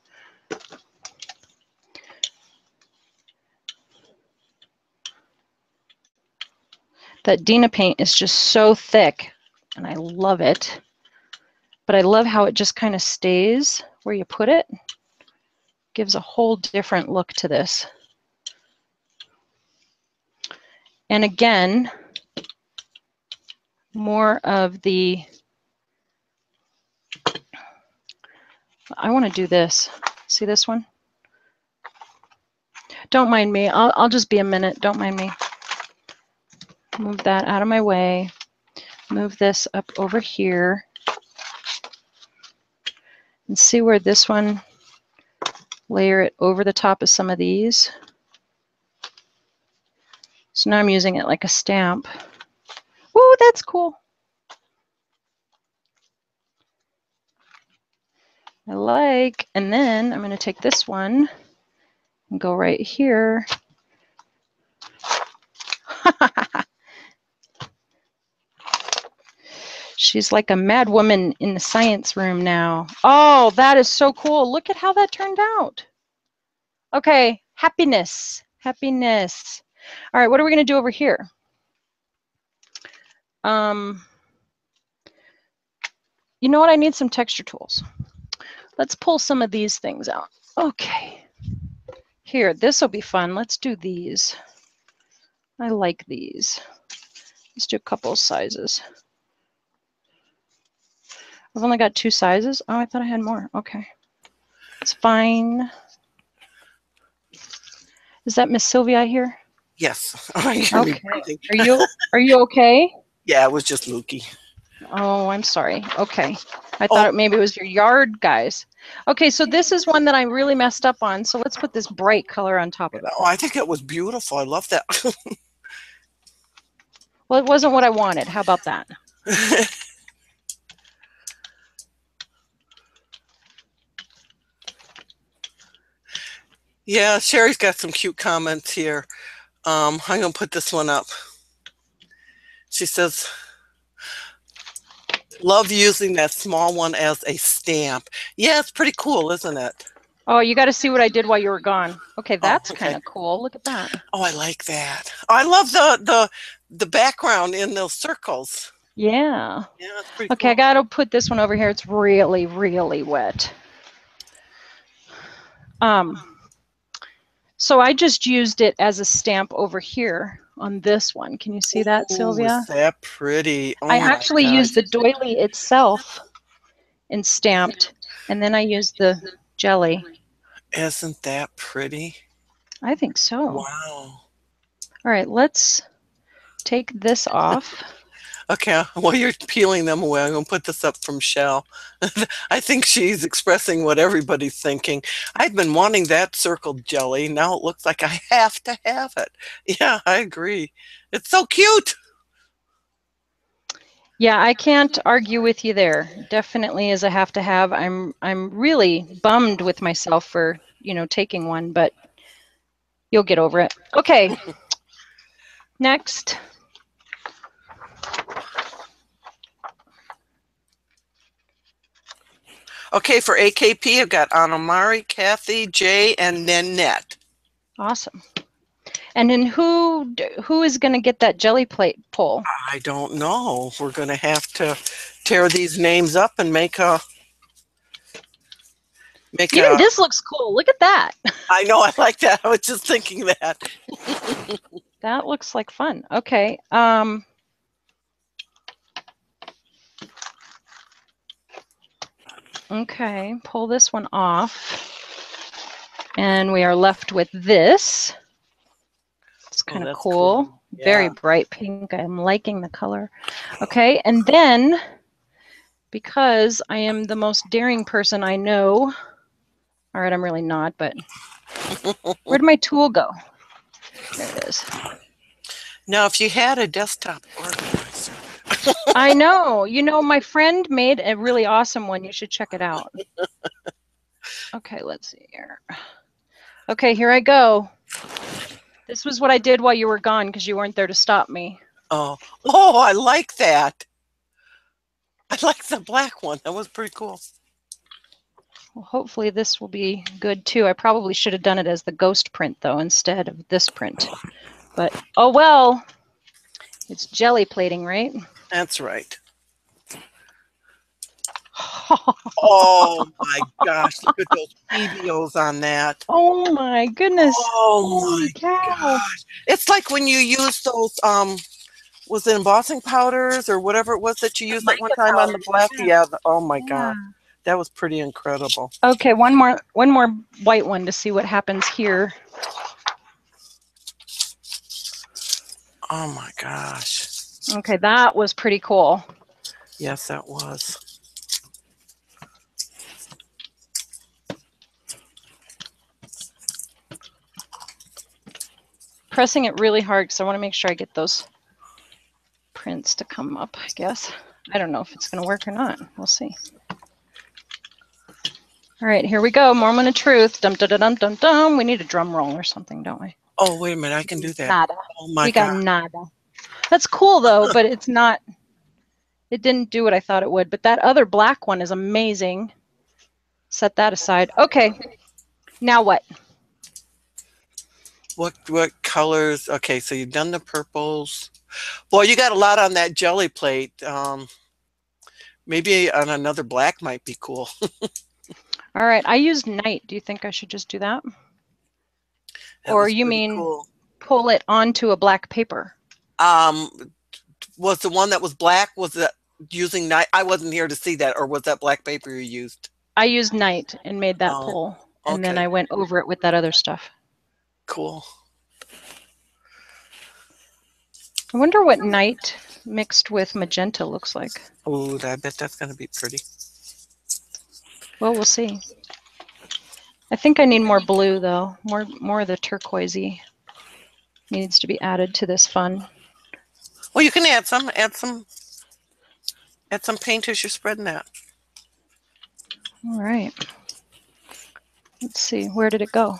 That Dina paint is just so thick and I love it. But I love how it just kind of stays where you put it. Gives a whole different look to this. And again, more of the, I want to do this. See this one? Don't mind me. I'll just be a minute. Don't mind me. Move that out of my way. Move this up over here. And see where this one, layer it over the top of some of these. So now I'm using it like a stamp. Woo, that's cool. I like, and then I'm going to take this one and go right here. She's like a mad woman in the science room now. Oh, that is so cool. Look at how that turned out. Okay, happiness, happiness. All right, what are we going to do over here? You know what? I need some texture tools. Let's pull some of these things out. Okay. Here, this will be fun. Let's do these. I like these. Let's do a couple of sizes. I've only got 2 sizes. Oh, I thought I had more. Okay. It's fine. Is that Miss Sylvia here? Yes. Okay. Are you okay? Yeah, it was just Mookie. Oh, I'm sorry. Okay. I thought maybe it was your yard guys. Okay, so this is one that I really messed up on. So let's put this bright color on top of it. Oh, I think it was beautiful. I love that. Well, it wasn't what I wanted. How about that? Yeah, Sherry's got some cute comments here. I'm going to put this one up. She says, love using that small one as a stamp. Yeah, it's pretty cool, isn't it? Oh, you got to see what I did while you were gone. Okay, that's kind of cool. Look at that. Oh, I like that. Oh, I love the background in those circles. Yeah. Yeah, that's pretty cool. Okay, I got to put this one over here. It's really, really wet. So I just used it as a stamp over here on this one. Can you see that, Sylvia? Is that pretty? Oh, I actually used the doily itself and stamped, and then I used the jelly. Isn't that pretty? I think so. Wow. All right, let's take this off. Okay, while you're peeling them away, I'm going to put this up from Shell. I think she's expressing what everybody's thinking. I've been wanting that circled jelly. Now it looks like I have to have it. Yeah, I agree. It's so cute. Yeah, I can't argue with you there. Definitely is a have to have. I'm really bummed with myself for, taking one, but you'll get over it. Okay. Next. Okay, for AKP, I've got Anamari, Kathy, Jay, and Nanette. Awesome. And then who is going to get that jelly plate pull? I don't know. We're going to have to tear these names up and make a... Even this looks cool. Look at that. I know. I like that. I was just thinking that. That looks like fun. Okay. Okay, pull this one off. And we are left with this. It's kind of cool. Yeah. Very bright pink. I'm liking the color. Okay, and then because I am the most daring person I know, all right, I'm really not, but where'd my tool go? There it is. Now, if you had a desktop organizer. I know. My friend made a really awesome one. You should check it out. Okay, let's see here. Okay, here I go. This was what I did while you were gone because you weren't there to stop me. Oh, I like that. I like the black one. That was pretty cool. Well, hopefully this will be good too. I probably should have done it as the ghost print though instead of this print. But oh well, it's jelly plating, right? That's right. Oh my gosh, look at those PBOs on that. Oh my goodness. Oh my gosh. It's like when you use those, was it embossing powders or whatever it was that you used at one time on the black? Yeah. Oh my God. That was pretty incredible. Okay, one more white one to see what happens here. Oh my gosh. Okay, that was pretty cool. Yes, that was. Pressing it really hard because I want to make sure I get those prints to come up, I guess. I don't know if it's going to work or not. We'll see. All right, here we go. Moment of truth. Dum dum dum dum dum. We need a drum roll or something, don't we? Oh, wait a minute. I can do that. Nada. Oh my God. We got nada. That's cool though, but it's not. It didn't do what I thought it would. But that other black one is amazing. Set that aside. Okay. Now what? What colors? Okay, so you've done the purples. Boy, you got a lot on that jelly plate. Maybe on another black might be cool. All right, I used night. Do you think I should just do that? That Or was you pretty mean cool. pull it onto a black paper? Um, was the one that was black, was that using night? I wasn't here to see that, or was that black paper you used? I used night and made that Oh, pull, and then okay, I went over it with that other stuff. cool. I wonder what night mixed with magenta looks like. Oh, I bet that's going to be pretty. Well, we'll see. I think I need more blue though. More of the turquoisey needs to be added to this fun. Well, you can add some paint as you're spreading that. All right. Let's see, where did it go?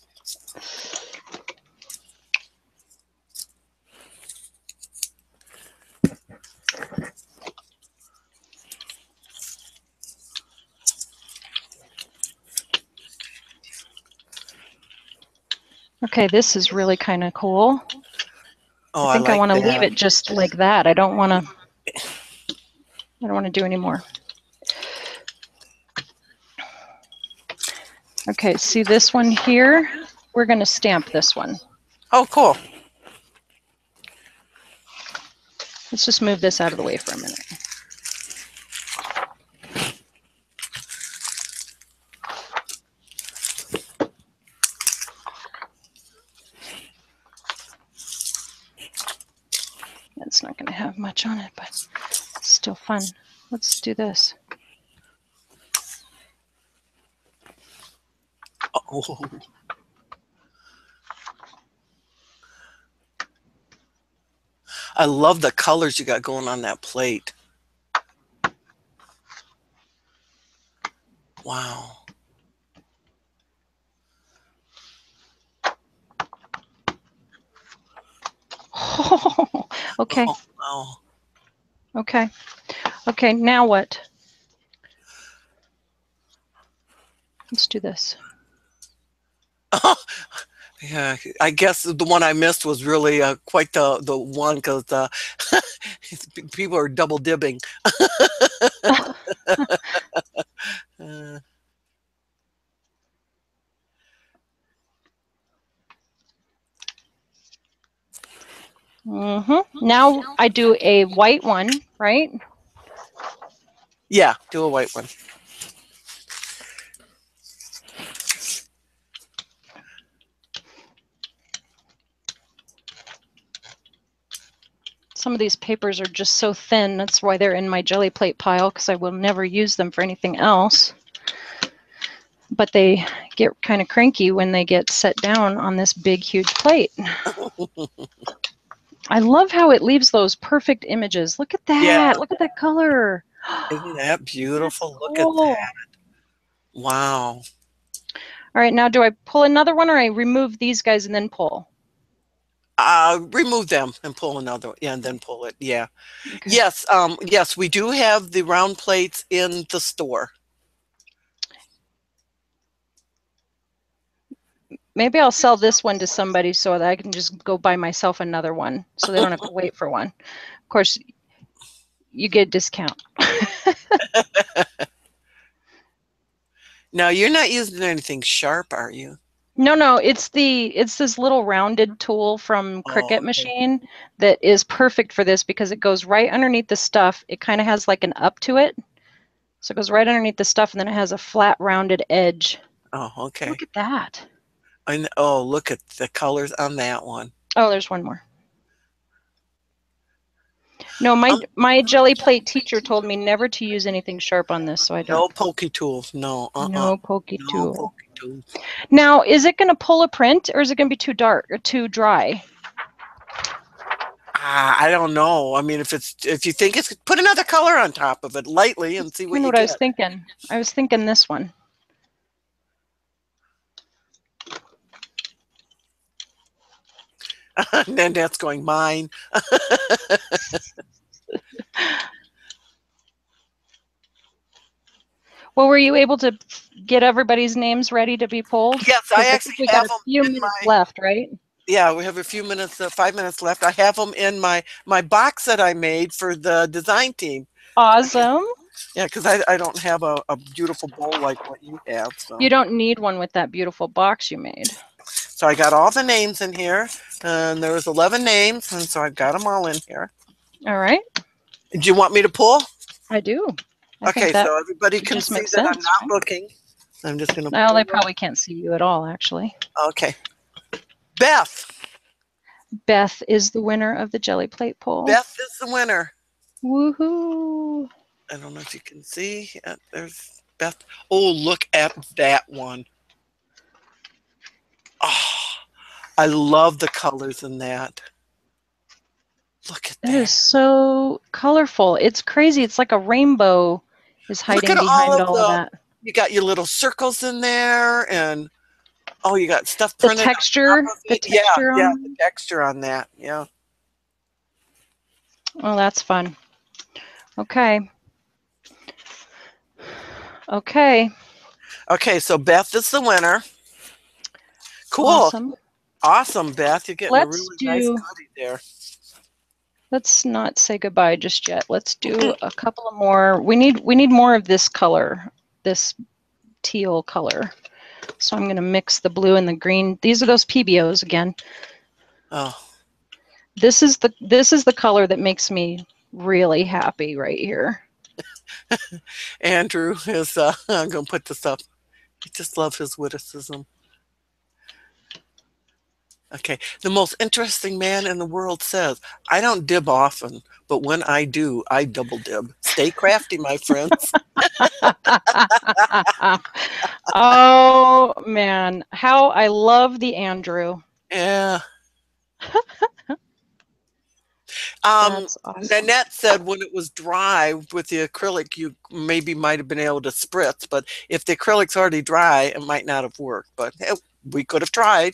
Okay, this is really kind of cool. Oh, I I think I like want to leave that. it just like that. I don't want to do any more. Okay, see this one here? We're going to stamp this one. Oh, cool. Let's just move this out of the way for a minute. It's not going to have much on it, but it's still fun. Let's do this. Oh. I love the colors you got going on that plate. Wow. Okay. Oh, wow. Okay. Okay, now what? Let's do this. Yeah, I guess the one I missed was really quite the one, because people are double dibbing. Uh, Now I do a white one, right? yeah, do a white one. Some of these papers are just so thin. That's why they're in my jelly plate pile, because I will never use them for anything else. But they get kind of cranky when they get set down on this big, huge plate. I love how it leaves those perfect images. Look at that. Yeah, Look at that color. isn't that beautiful? That's Look at cool. that. Wow. All right, now do I pull another one, or I remove these guys and then pull? Remove them and pull another. Yeah, and then pull it. Yeah. Okay. Yes. Yes, we do have the round plates in the store. Maybe I'll sell this one to somebody so that I can just go buy myself another one, so they don't have to wait for one. Of course, you get a discount. Now, you're not using anything sharp, are you? No, it's this little rounded tool from Oh, Cricut okay. Machine that is perfect for this, because it goes right underneath the stuff. It kind of has like an up to it. So it goes right underneath the stuff, and then it has a flat rounded edge. Oh, okay. Look at that. And oh, look at the colors on that one. Oh, there's one more. No, my jelly plate teacher told me never to use anything sharp on this, so I don't. No pokey tools. No. No pokey No tool. pokey tools. Now, is it going to pull a print, or is it going to be too dark or too dry? I don't know. I mean, if you think it's, put another color on top of it lightly and see what Kind of you what I was get. thinking. I was thinking this one. And then that's going mine. Well, were you able to get everybody's names ready to be pulled? Yes, I Because I actually think we got have a them few in minutes my. left, right? Yeah, we have a few minutes, 5 minutes left. I have them in my box that I made for the design team. Awesome. Yeah, because I don't have a beautiful bowl like what you have. So. You don't need one with that beautiful box you made. So I got all the names in here, and there was 11 names, and so I've got them all in here. All right. Do you want me to pull? I do. I think Okay, that so everybody can just see makes that I'm sense, not right? looking. I'm just going to Well, pull they them. probably can't see you at all, actually. Okay. Beth. Beth is the winner of the Jelly Plate poll. Beth is the winner. Woohoo! I don't know if you can see. There's Beth. Oh, look at that one. Oh, I love the colors in that. Look at That that. is so colorful. It's crazy. It's like a rainbow is Look hiding at all behind of all of that. you got your little circles in there, and oh, you got stuff The printed on texture, top of the it. Yeah, texture yeah, on. the texture on that. Yeah. Oh, that's fun. Okay. Okay. Okay, so Beth is the winner. Cool. Awesome. Awesome, Beth. You're getting a Let's really nice do, goodie there. let's not say goodbye just yet. Let's do a couple of more. We need more of this color, this teal color. So I'm going to mix the blue and the green. These are those PBOs again. Oh. This is the color that makes me really happy right here. Andrew is, I'm going to put this up. I just love his witticism. Okay. The most interesting man in the world says, I don't dib often, but when I do, I double dib. Stay crafty, my friends. Oh, man. How I love the Andrew. Yeah. That's awesome. Nanette said when it was dry with the acrylic, you maybe might have been able to spritz, but if the acrylic's already dry, it might not have worked. But we could have tried.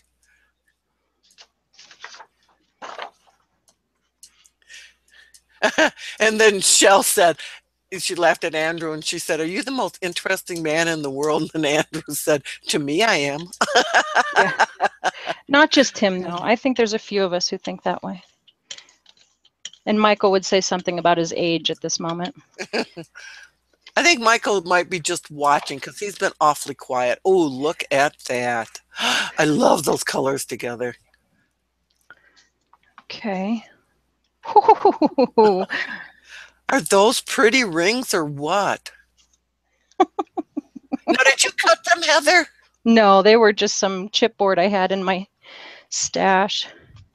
And then Shell said, she laughed at Andrew and she said, "Are you the most interesting man in the world?" And Andrew said, "To me, I am." Yeah. Not just him, though. I think there's a few of us who think that way. And Michael would say something about his age at this moment. I think Michael might be just watching because he's been awfully quiet. Oh, look at that. I love those colors together. Okay. Are those pretty rings or what? Now, did you cut them, Heather? No, they were just some chipboard I had in my stash.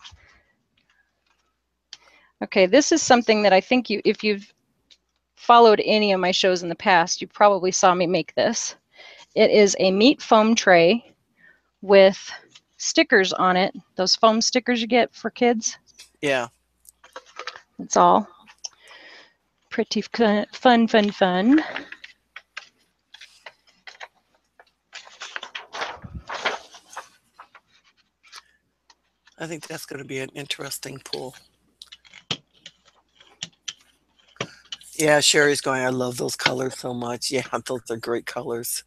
Okay, this is something that I think if you've followed any of my shows in the past, you probably saw me make this. It is a meat foam tray with stickers on it. Those foam stickers you get for kids. Yeah. It's all pretty fun. I think that's going to be an interesting pull. Yeah, Sherry's going, I love those colors so much. Yeah, those are great colors.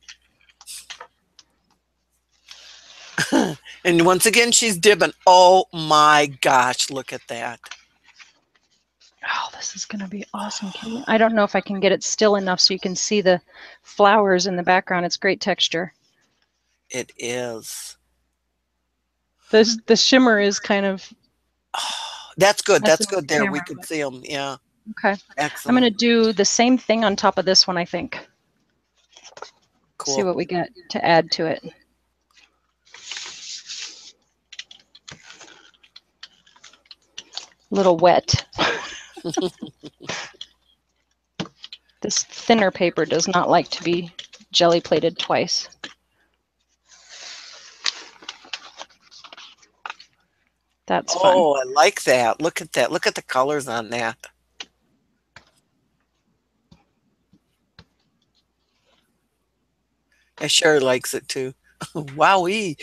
And once again, she's dibbing. Oh my gosh, look at that. Oh, this is going to be awesome, Kelly. I don't know if I can get it still enough so you can see the flowers in the background. It's great texture. It is. The shimmer is kind of... Oh, that's good. That's good there. Camera, We could see them. Yeah. Okay. Excellent. I'm going to do the same thing on top of this one, I think. Cool. See what we get to add to it. A little wet. This thinner paper does not like to be jelly plated twice. That's fun. Oh, I like that. Look at that. Look at the colors on that. I sure likes it too. Wowee.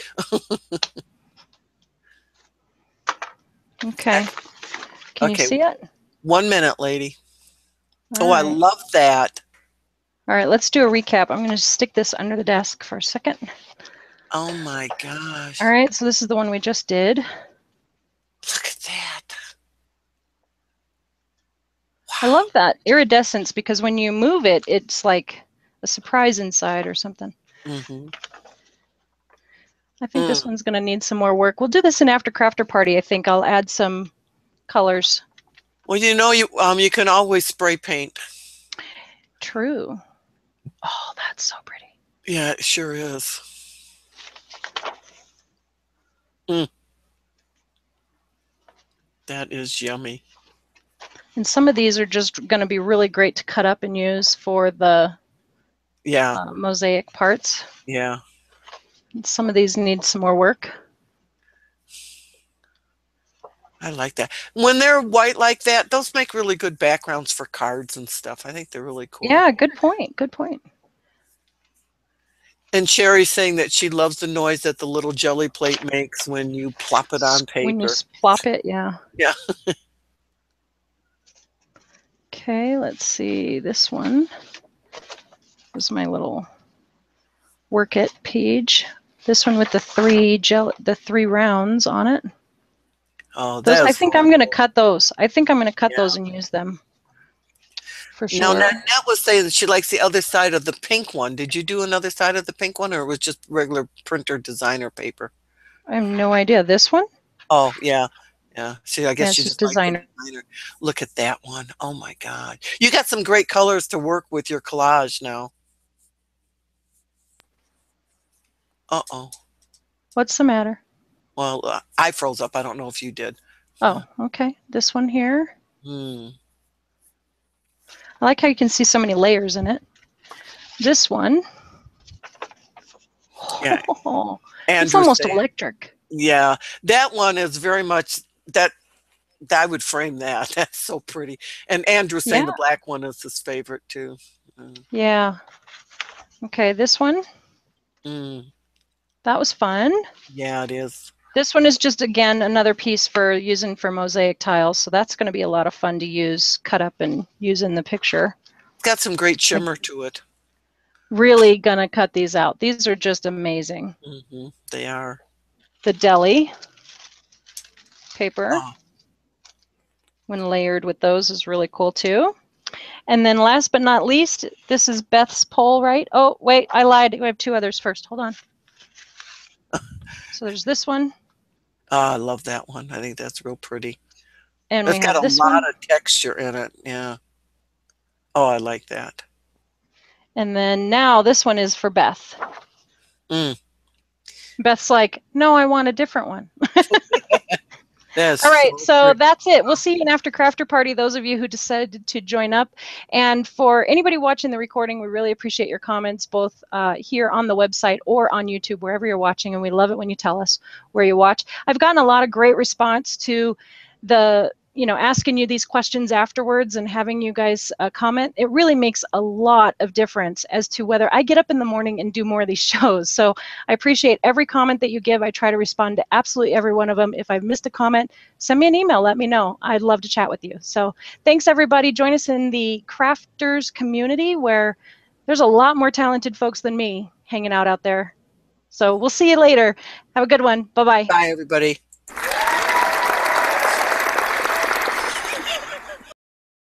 Okay. Can you see it? 1 minute, lady. All I right. love that. All right, let's do a recap. I'm going to stick this under the desk for a second. Oh my gosh. All right, so this is the one we just did. Look at that. Wow. I love that iridescence because when you move it, it's like a surprise inside or something. Mm-hmm. I think this one's going to need some more work. We'll do this in After Crafter Party. I think I'll add some colors. Well, you can always spray paint. True. Oh, that's so pretty. Yeah, it sure is. Mm. That is yummy. And some of these are just going to be really great to cut up and use for the mosaic parts. Yeah. Some of these need some more work. I like that. When they're white like that, those make really good backgrounds for cards and stuff. I think they're really cool. Yeah, good point. Good point. And Sherry's saying that she loves the noise that the little jelly plate makes when you plop it on paper. When you plop it, yeah. Yeah. Okay, let's see. This one was my little work it page. This one with the three rounds on it. Oh, those, I think I'm going to cut those. I think I'm going to cut those and use them. For sure. Now, Nat was saying that she likes the other side of the pink one. Did you do another side of the pink one, or it was just regular printer designer paper? I have no idea. This one? Oh, yeah. Yeah. See, I guess she just designer. Look at that one. Oh, my God. You got some great colors to work with your collage now. Uh-oh. What's the matter? Well, I froze up. I don't know if you did. Oh, okay. This one here. I like how you can see so many layers in it. This one. Yeah. It's almost electric. Yeah. That one is very much that I would frame that. That's so pretty. And Andrew's saying the black one is his favorite too. Yeah. Okay, this one. That was fun. Yeah, it is. This one is just, again, another piece for using for mosaic tiles. So that's going to be a lot of fun to use, cut up and use in the picture. It's got some great shimmer to it. Really going to cut these out. These are just amazing. They are. The Gelli paper, when layered with those, is really cool too. And then last but not least, this is Beth's pole, right? Oh, wait, I lied. We have two others first. Hold on. So there's this one. I love that one. I think that's real pretty. And it's got a lot of texture in it. Yeah. Oh, I like that. And then now this one is for Beth. Beth's like, no, I want a different one. All right, so that's it. We'll see you in After Crafter Party, those of you who decided to join up. And for anybody watching the recording, we really appreciate your comments, both here on the website or on YouTube, wherever you're watching. And we love it when you tell us where you watch. I've gotten a lot of great response to the, asking you these questions afterwards and having you guys comment. It really makes a lot of difference as to whether I get up in the morning and do more of these shows. So I appreciate every comment that you give. I try to respond to absolutely every one of them. If I've missed a comment, send me an email. Let me know. I'd love to chat with you. So thanks, everybody. Join us in the crafters community, where there's a lot more talented folks than me hanging out there. So we'll see you later. Have a good one. Bye-bye. Bye, everybody.